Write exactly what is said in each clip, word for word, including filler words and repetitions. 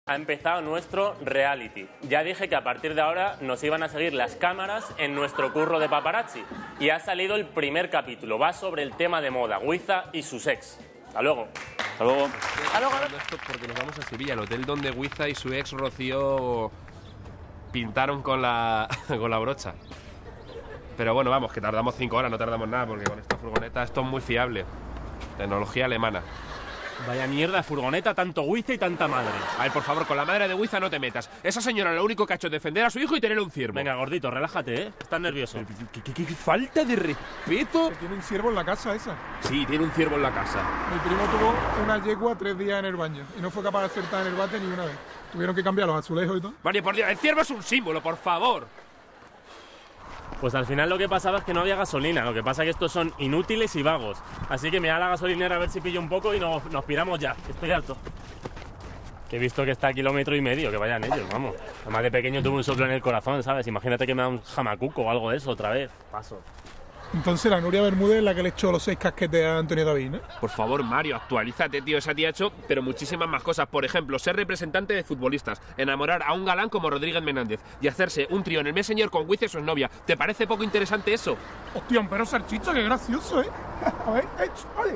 Ha empezado nuestro reality. Ya dije que a partir de ahora nos iban a seguir las cámaras en nuestro curro de paparazzi. Y ha salido el primer capítulo. Va sobre el tema de moda, Guiza y sus ex. Hasta luego. Hasta luego. Hasta luego. Esto porque nos vamos a Sevilla, el hotel donde Guiza y su ex Rocío pintaron con la, con la brocha. Pero bueno, vamos, que tardamos cinco horas, no tardamos nada, porque con esta furgoneta esto es muy fiable. Tecnología alemana. Vaya mierda de furgoneta, tanto Guiza y tanta madre. A ver, por favor, con la madre de Guiza no te metas. Esa señora lo único que ha hecho es defender a su hijo y tener un ciervo. Venga, gordito, relájate, ¿eh? Estás nervioso. ¿Qué, qué, qué, qué falta de respeto? Que tiene un ciervo en la casa esa. Sí, tiene un ciervo en la casa. Mi primo tuvo una yegua tres días en el baño y no fue capaz de acertar en el bate ni una vez. Tuvieron que cambiar los azulejos y todo. Vale, por Dios, el ciervo es un símbolo, por favor. Pues al final lo que pasaba es que no había gasolina. Lo que pasa es que estos son inútiles y vagos. Así que me da la gasolinera a ver si pillo un poco y nos, nos piramos ya. Estoy harto. Que he visto que está a kilómetro y medio, que vayan ellos, vamos. Además de pequeño tuve un soplo en el corazón, ¿sabes? Imagínate que me da un jamacuco o algo de eso otra vez. Paso. Entonces la Nuria Bermúdez es la que le echó los seis casquetes a Antonio David, ¿no? Por favor, Mario, actualízate, tío. Esa tía ha hecho, pero muchísimas más cosas. Por ejemplo, ser representante de futbolistas, enamorar a un galán como Rodríguez Menéndez y hacerse un trío en el Messenger con Guiza y su exnovia. ¿Te parece poco interesante eso? Hostia, pero salchicha, qué gracioso, ¿eh? A ver, eh, vale.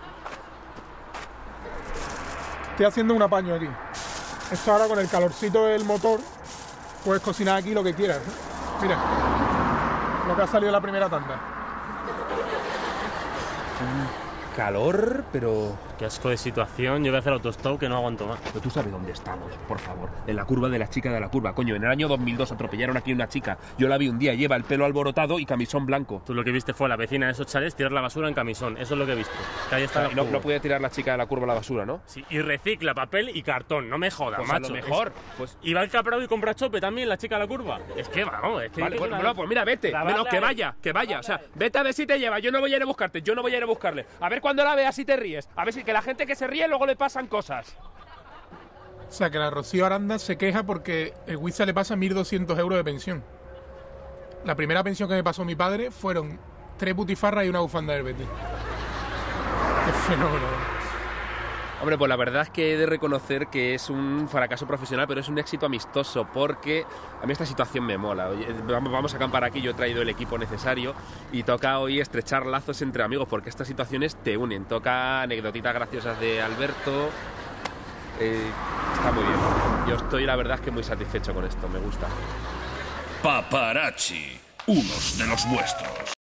Estoy haciendo un apaño aquí. Esto ahora con el calorcito del motor, puedes cocinar aquí lo que quieras, ¿no? Mira, lo que ha salido en la primera tanda. Calor, pero... Qué asco de situación. Yo voy a hacer autostop que no aguanto más. Pero tú sabes dónde estamos, por favor. En la curva de la chica de la curva. Coño, en el año dos mil dos atropellaron aquí a una chica. Yo la vi un día, lleva el pelo alborotado y camisón blanco. Tú lo que viste fue a la vecina de esos chalés tirar la basura en camisón. Eso es lo que he visto. Que ahí está. O sea, no, no puede tirar la chica de la curva a la basura, ¿no? Sí, y recicla papel y cartón. No me jodas, Pues a macho. lo mejor. Es... Pues... Y va al Caprado y compra chope también, la chica de la curva. Es que vamos, es que... Vale, bueno, bueno, pues mira, vete. Menos que vaya, que vaya. O sea, vete a ver si te lleva. Yo no voy a ir a buscarte, yo no voy a ir a buscarle. A ver cuando la veas si te ríes. A ver si que la gente que se ríe luego le pasan cosas. O sea, que la Rocío Aranda se queja porque el Guiza le pasa mil doscientos euros de pensión. La primera pensión que me pasó mi padre fueron tres butifarras y una bufanda del Betis. Qué fenómeno. Hombre, pues la verdad es que he de reconocer que es un fracaso profesional, pero es un éxito amistoso, porque a mí esta situación me mola. Oye, vamos, vamos a acampar aquí, yo he traído el equipo necesario y toca hoy estrechar lazos entre amigos, porque estas situaciones te unen. Toca anecdotitas graciosas de Alberto. Eh, está muy bien. Yo estoy, la verdad, es que muy satisfecho con esto, me gusta. Paparazzi, unos de los vuestros.